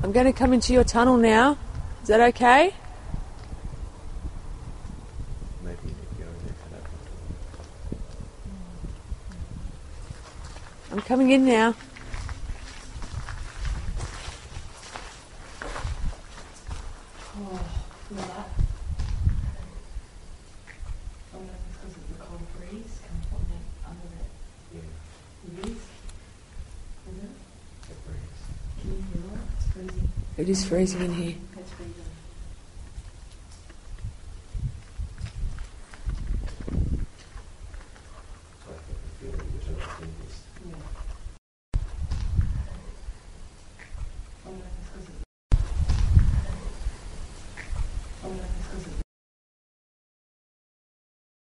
I'm going to come into your tunnel now. Is that okay? Maybe you need to go in there for that one. I'm coming in now. Oh, feel that? Oh, that's because of the cold breeze coming from under that. Yeah, Breeze? Is it? it breeze. Can you feel it? It's freezing. It is freezing in here.